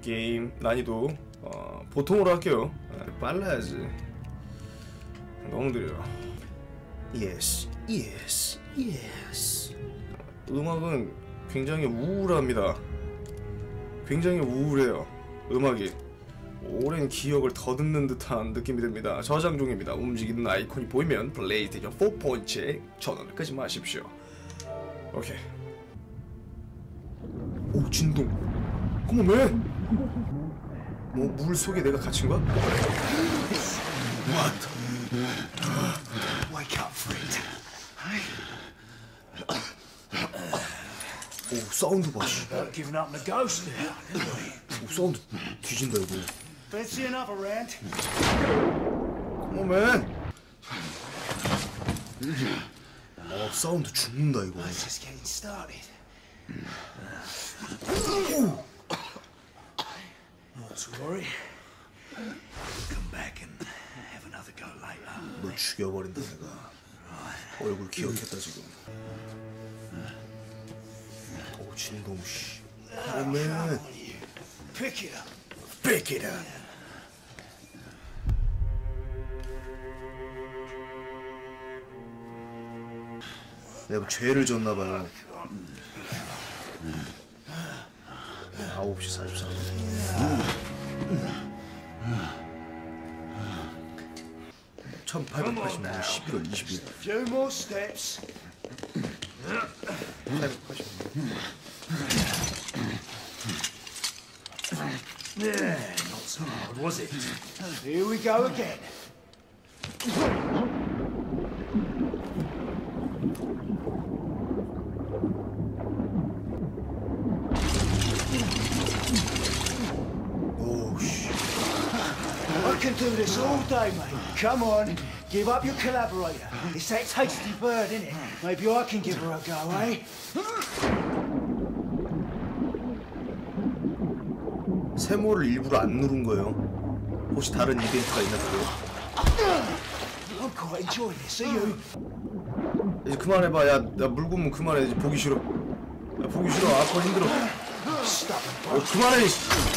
게임 난이도 보통으로 할게요. 빨라야지. 너무 느려. 예스 예스 예스. 음악은 굉장히 우울합니다. 굉장히 우울해요. 음악이 오랜 기억을 더듬는 듯한 느낌이 듭니다. 저장 중입니다. 움직이는 아이콘이 보이면 플레이스테이션 4.0 전원을 끄지 마십시오. 오케이. 오, 진동. 컴온맨. 뭐 물 속에 내가 갇힌 거야? What? Wake up, friend. 오, 사운드 봐. Not giving up on the ghost now. 오, 사운드 뒤진다 이거. Fancy another round? 컴온맨. 사운드 죽는다 이거. It's just getting started. Not to worry. Come back and have another go later. 너 죽여버린다 내가. 얼굴 기억했다 지금. 오, 진동 씨. 컴온맨. Pick it up. Pick it up. 내가 뭐 죄를 졌나봐요. 9시 44분. 1880년 11월 20일. Few more steps. 880년. Yeah, not so hard, was it? Here we go again. Oh shit. I can do this all day, mate. Come on, give up your collaborator. It's that tasty bird, isn't it? Maybe I can give her a go, eh? 세모를 일부러 안 누른 거예요. 혹시 다른 이벤트가 있나 보요. I'm quite enjoying this, are you? 이제 그만해봐. 야, 나 물구면 그만해. 이제 보기 싫어. 야, 보기 싫어. 아파 힘들어. 그만해.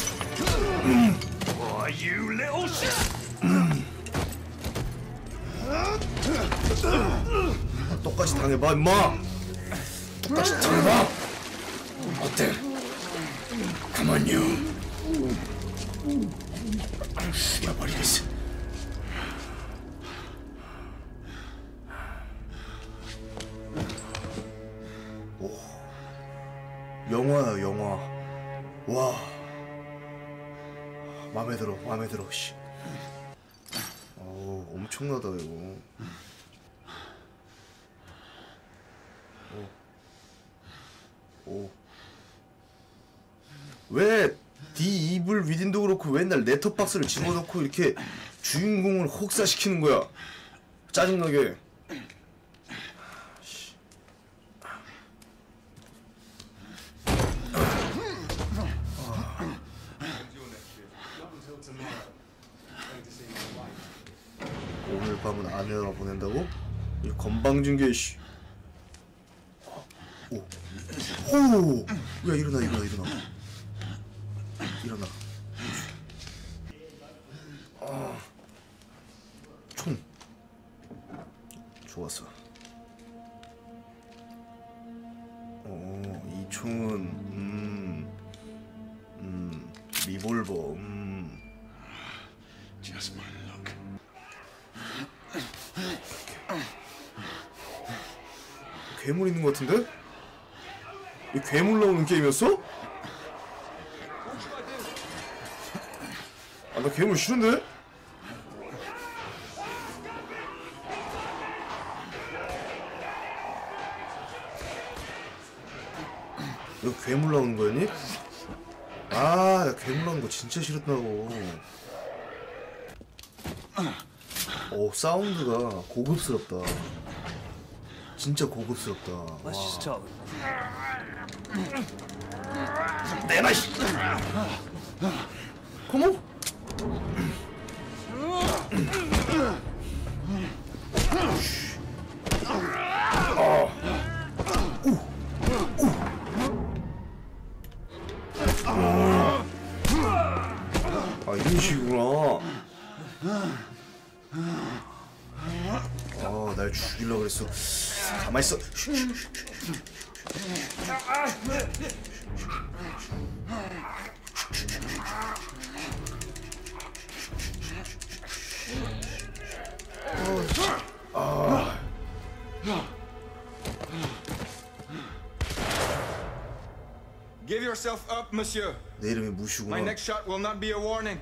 Why, you little shit! 똑같이 당해봐, 임마. 똑같이 당해봐. 어때? 가만요. 죽여버리겠어. 오, 영화야 영화. 와, 맘에 들어 맘에 들어. 씨. 오, 엄청나다 이거. 오. 왜 디 이블 위딘도 그렇고 맨날 레터박스를 집어넣고 이렇게 주인공을 혹사시키는 거야? 짜증나게. 오늘 밤은 아내와 보낸다고? 이 건방진게 씨. 오. 오. 야, 일어나. 일어나. 총. 좋았어. 이 총은 리볼버. Just my luck. 괴물 있는 것 같은데? 이 괴물 나오는 게임이었어? 아, 나 괴물 싫은데? 이거 괴물 나오는 거였니? 아, 나 괴물 나오는 거 진짜 싫었다고. 오, 사운드가 고급스럽다. 진짜 고급스럽다. 와. 내놔 씨. 컴온. 죽이려고 그랬어. 가만히 있어. Give yourself up, monsieur. 내 이름이 My 무슈구나. next shot will not be a warning.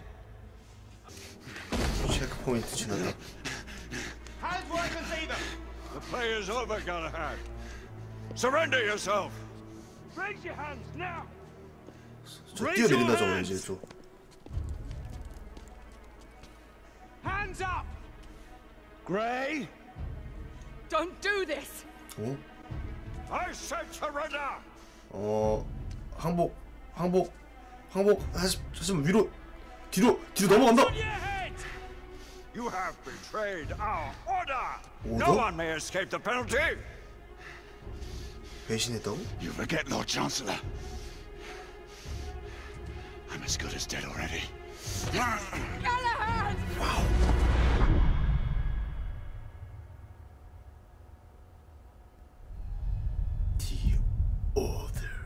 체크포인트 지났다. Hands where I can see them! The play is over, Galahad. Surrender yourself! Raise your hands now! 저 뛰어내린다 저거 이제 저. Hands up! Gray? Don't do this! 어? I said surrender! 항복. 하지만 위로, 뒤로 넘어간다. On your head! You have betrayed our order! Order? No one may escape the penalty! 배신했다고? You forget, Lord Chancellor. I'm as good as dead already. Galahad! The Order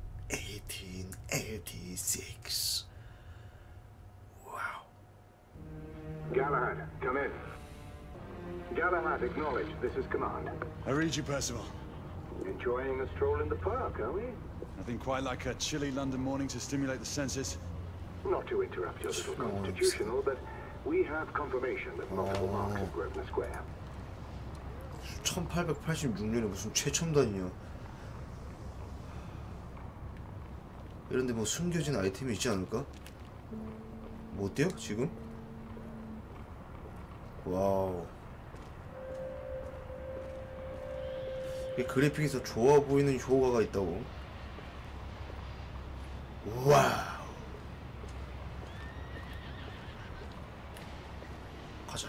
1886. Wow. Galahad, come in. Galahad, acknowledge. This is command. I read you, Percival. Enjoying a stroll in the park, are we? Nothing quite like a chilly London morning to stimulate the senses. Not to interrupt your little constitutional, but we have confirmation that multiple marks have Grosvenor Square. 1886년에 무슨 최첨단이냐. 이런데 뭐 숨겨진 아이템이 있지 않을까? 뭐 어때요 지금? 와우. 이 그래픽에서 좋아 보이는 효과가 있다고. 와우. 가자.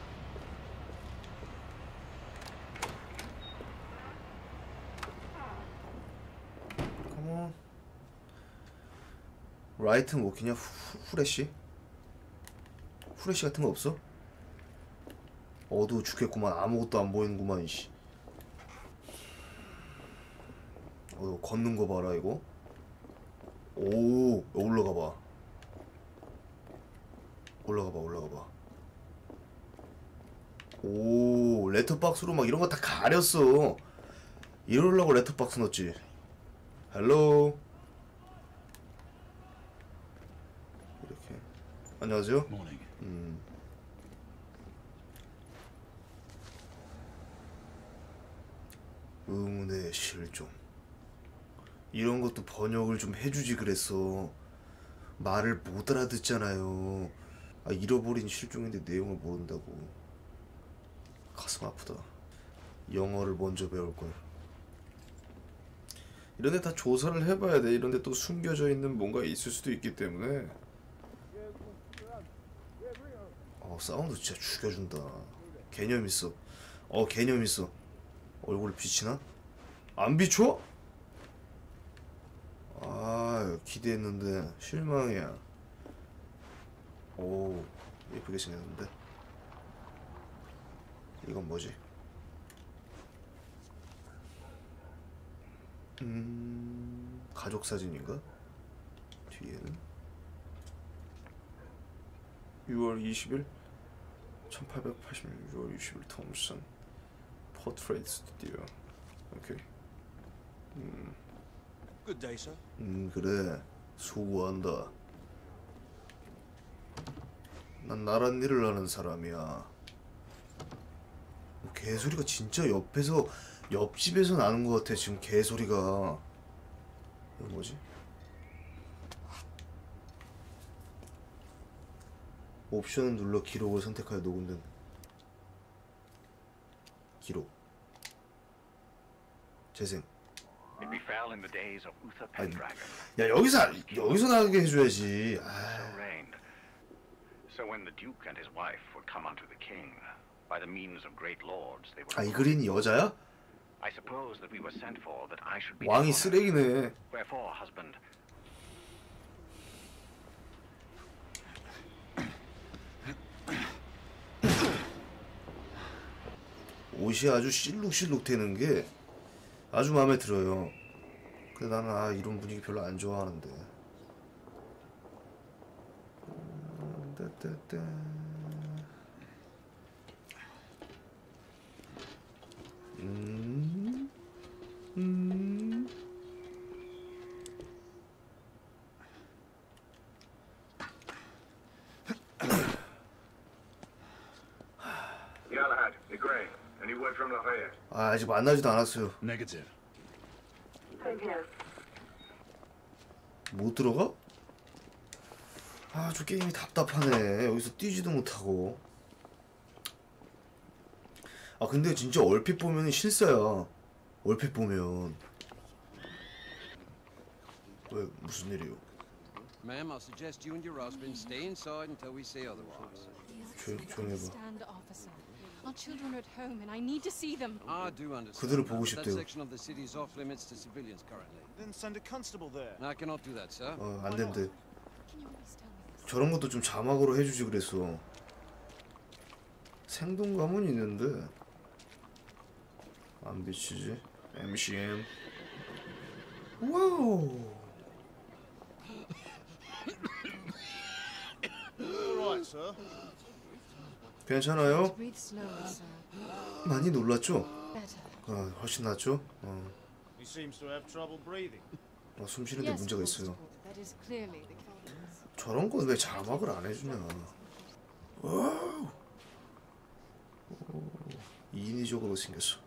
컴온. 라이트 뭐 그냥 후레쉬? 후레쉬 같은 거 없어? 어두워 죽겠구만. 아무것도 안 보이는구만. 씨. 걷는 거 봐라 이거. 오, 올라가 봐. 올라가 봐. 오, 레터박스로 막 이런 거 다 가렸어. 이러려고 레터박스 넣었지. 헬로. 이렇게. 안녕하세요. Morning. 의문의 실종. 이런 것도 번역을 좀 해주지 그랬어. 말을 못 알아듣잖아요. 아, 잃어버린 실종인데 내용을 모른다고. 가슴 아프다. 영어를 먼저 배울걸. 이런데 다 조사를 해봐야 돼. 이런데 또 숨겨져 있는 뭔가 있을 수도 있기 때문에. 사운드 진짜 죽여준다. 개념 있어. 개념 있어. 얼굴 비치나? 안 비춰? 아, 기대했는데 실망이야. 오, 예쁘게 생겼는데. 이건 뭐지? 가족 사진인가? 뒤에는 6월 20일 1886 6월 20일 톰슨 포트레이트 스튜디오. 오케이. Good day, sir. 그래. 수고한다. 난 나란 일을 하는 사람이야. 개소리가 진짜 옆집에서 나는 것 같아. 지금 개소리가. 이거 뭐지? 옵션을 눌러 기록을 선택하여 녹음된 기록. 재생. It befell in the days of Uther 아니, Pendragon. 야 여기서 나가게 해줘야지. 아. Reigned. So when the Duke and his wife would come unto the king, by the means of great lords, they 아, were. 이 그린이 여자야? I suppose that we were sent for that I should be. 왕이 dishonored. 쓰레기네. Wherefore, husband. 옷이 아주 실룩실룩 되는 게 아주 마음에 들어요. 근데 나는 이런 분위기 별로 안 좋아하는데. Galahad, it's Gray. Any word from Lafayette? 아직 만나지도 않았어요. Negative. 못 들어가? 저 게임이 답답하네. 여기서 뛰지도 못하고. 근데 진짜 얼핏 보면 실사야. 얼핏 보면. 왜 무슨 일이요? Ma'am, I'll suggest you and your husband stay inside until we say otherwise. 조용히 해봐. Stand, officer. Our children are at home, and I need to see them. I do understand. 그들을 보고 That 싶대요. section of the city is off limits to civilians currently. Then send a constable there. I cannot do that, sir. 안 된대. Can you please tell me this? 저런 것도 좀 자막으로 해주지 그랬어. 생동감은 있는데 안 비치지. MCM. 와우. All right, sir. 괜찮아요? Breathe slowly, sir. 많이 놀랐죠? Better. 훨씬 낫죠? He seems to have trouble breathing. 숨 쉬는데 Yes, 문제가 있어요. Constable, that is clearly the case. 저런 건 왜 자막을 안 해주냐? 와우. 인위적으로 생겼어.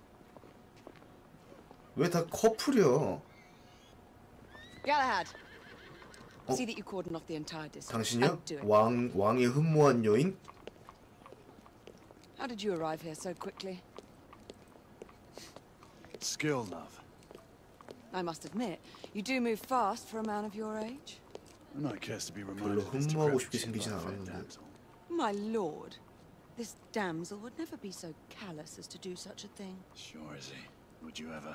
왜 다 커플이야? Galahad. See that you cordon off the entire district. 당신이요? And do it. 왕이 흠모한 여인? How did you arrive here so quickly? Skill, love. I must admit, you do move fast for a man of your age. No one cares to be 별로 reminded of his 흠모하고 싶게 decrepitude 생기진 by a fair 않았는데. damsel. My lord, this damsel would never be so callous as to do such a thing. Sure is he. Would you ever?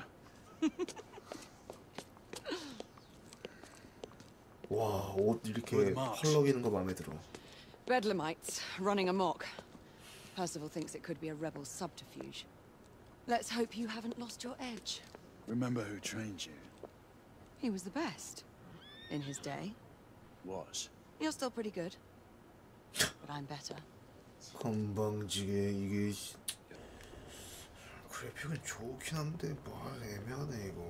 와, 옷 이렇게 펄럭이는 거 마음에 들어. Bedlamites running amok. Percival thinks it could be a rebel subterfuge. Let's hope you haven't lost your edge. Remember who trained you? He was the best. In his day. Was. You're still pretty good. But I'm better. 건방지게 이게 그래픽은 좋긴 한데 뭐 애매하네 이거.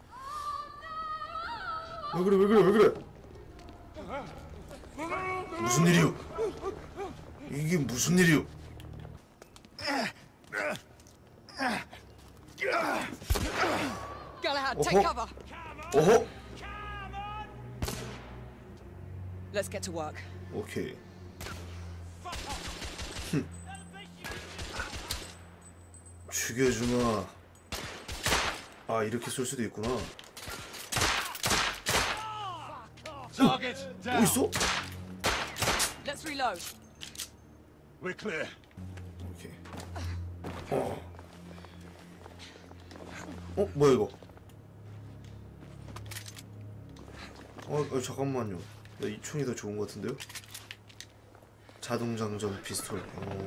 왜 그래? 무슨 일이요? 이게 무슨 일이요? Galahad, take cover. 어허? Let's get to work. 오케이. 죽여주마. 이렇게 쏠 수도 있구나. 또 있어? Let's reload. We're clear. 오케이. 뭐야 이거? 잠깐만요. 이 총이 더 좋은 것 같은데요? 자동 장전 피스톨.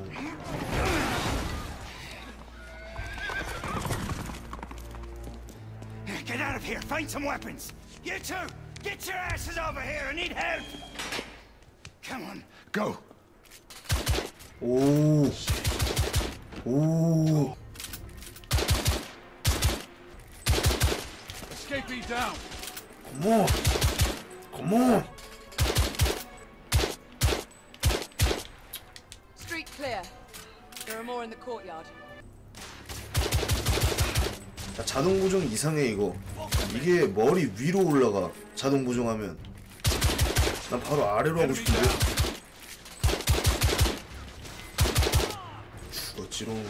Get out of here. Find some weapons. You two, get your asses over here. I need help. Come on. Go. 오. Escapee down. Come on. Street clear. There are more in the courtyard. 자동 보정 이상해 이거. 이게 머리 위로 올라가. 자동 보정하면. 난 바로 아래로 하고 싶은데. 죽었지롱.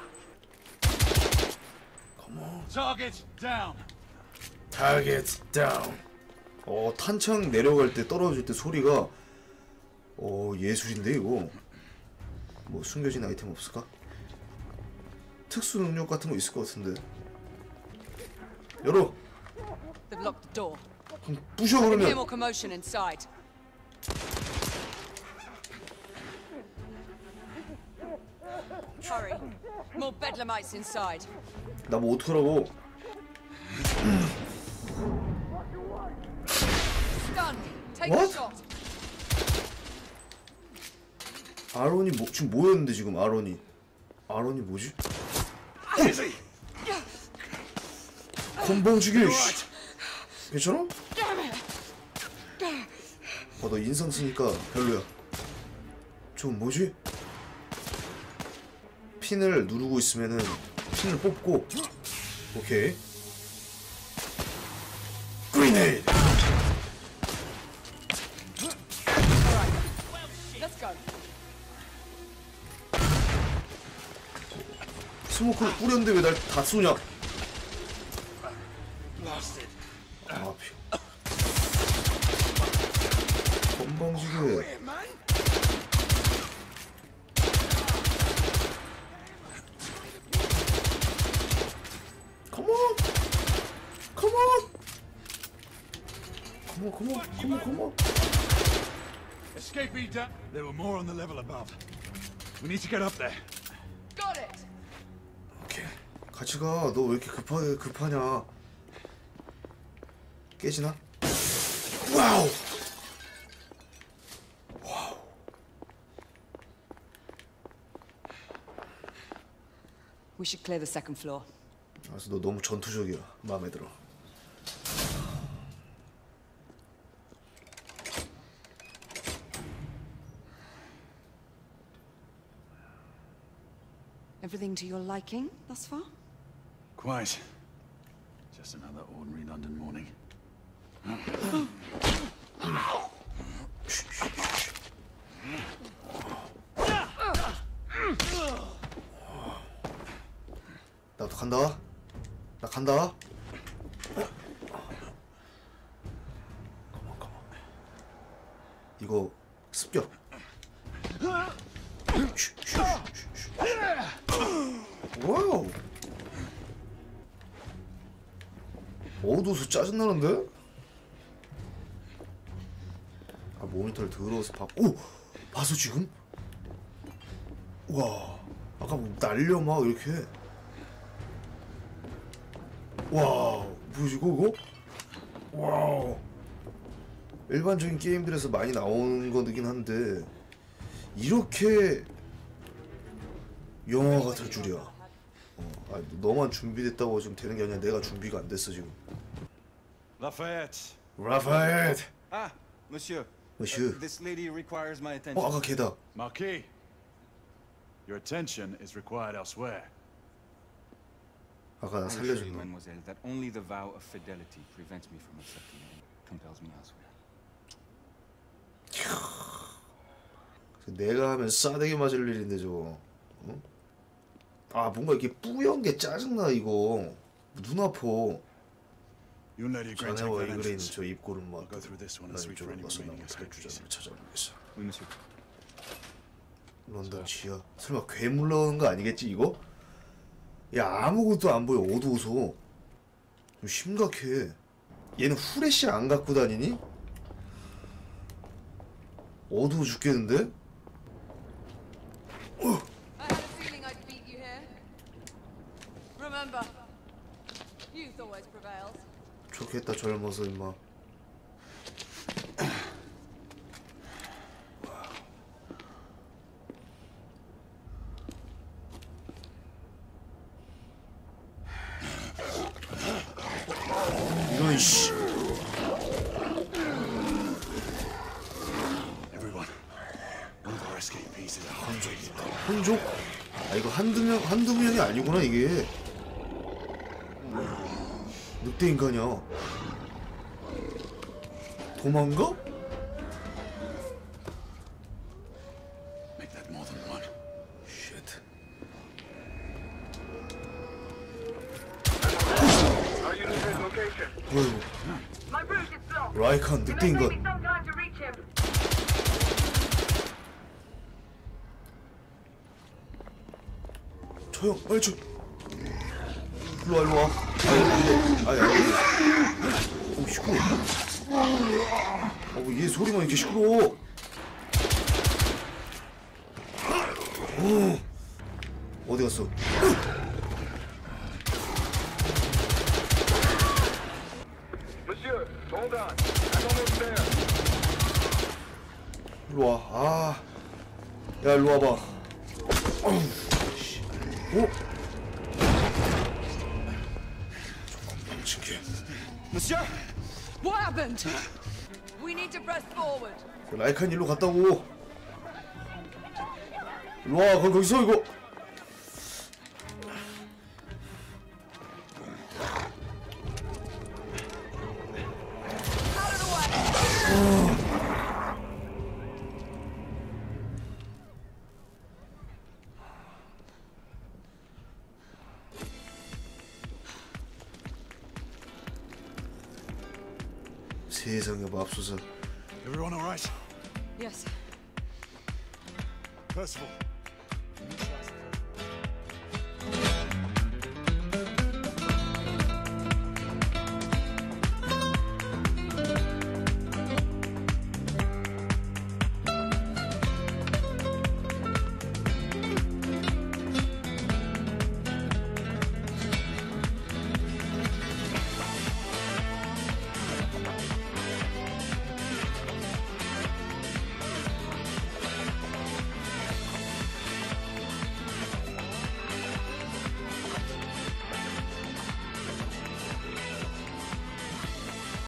Target down. Target down. 탄창 내려갈 때 떨어질 때 소리가 예술인데 이거. 뭐 숨겨진 아이템 없을까? 특수 능력 같은 거 있을 것 같은데. 열어. They've locked the door. 그럼 부셔 I can hear 그러면. more commotion inside. Hurry. More bedlamites inside. 나 뭐 어떡하라고. Stun. Take What? a shot. 아론이 뭐, 지금 뭐였는데 지금 아론이 뭐지? 건방지게 씨. 괜찮아? 너 인상 쓰니까 별로야. 저건 뭐지? 핀을 누르고 있으면은 핀을 뽑고. 오케이. 그리네이드. Let's go. 스모크를 뿌렸는데 왜 날 다 쏘냐? 아, 피. 건방지게. Come on! Come on! Come on, come on, come on, come on. Escapee down. There were more on the level above. We need to get up there. Got it. 오케이. 같이 가. 너 왜 이렇게 급하냐? 깨지나? 와우! 와우. We should clear the second floor. 그래서 너 너무 전투적이야. 마음에 들어. Everything to your liking thus far? Quite. Just another ordinary London morning. 나도 간다. 나 간다. 이거 습격. 와우. 어두워서 짜증나는데? 아, 모니터를 더러워서 오! 봤어 지금? 와, 아까 뭐 날려 막 이렇게. 와, 뭐지 이거? 와우. 일반적인 게임들에서 많이 나오는 거긴 한데 이렇게 영화가 될 줄이야. 너만 준비됐다고 지금 되는 게 아니라 내가 준비가 안 됐어 지금. Lafayette. 라파엘. Ah, monsieur. Monsieur. This lady requires my attention. 아까 걔다. Marquis. Your attention is required elsewhere. 아까 나 I assure you, 살려준 놈. mademoiselle, that only the vow of fidelity prevents me from accepting and compels me elsewhere. 내가 하면 싸대기 맞을 일인데 저거. 어? 아, 뭔가 이렇게 뿌연 게 짜증나 이거. 눈 아파. You let your grand 자네와 take that 이글에 있는 entrance. 저 입구름 막. I'll go through this one 나 and sweep for 이쪽으로 any 가서 remaining 나머지 escapees. 주장을 찾아보겠어. Oui, monsieur. 런던 지하. 설마 괴물 나오는 거 아니겠지 이거? 야, 아무것도 안 보여. 어두워서. 좀 심각해. 얘는 후레쉬 안 갖고 다니니? 어두워 죽겠는데? I had a feeling I'd beat you here. Remember, youth always prevails. 좋겠다 젊어서 임마. 이런 씨. Everyone. One of our escapees is out. 혼족? 아, 이거 한두 명이 아니구나 이게. 늑대 인간이야. 도망가? Make that more than one. 쉣. Are you near his location? 어이구. My route is blocked. 라이칸 It 늑대 may take me 인간. some time to reach him. 저 형, 빨리 좀. 일로 와, 일로 와. 아니. 오, 시끄러워. 얘 소리만 이렇게 시끄러워. 어디 갔어? Monsieur, hold on. I'm almost there. 일로 와. 아, 야 일로 와봐. 오? 멍청해. Monsieur? What happened? We need to press forward. 라이칸 일로 갔다고. 일로 와. 거기서 이거. Out of the way. 세상에 맙소사. Everyone all right? Yes. Percival,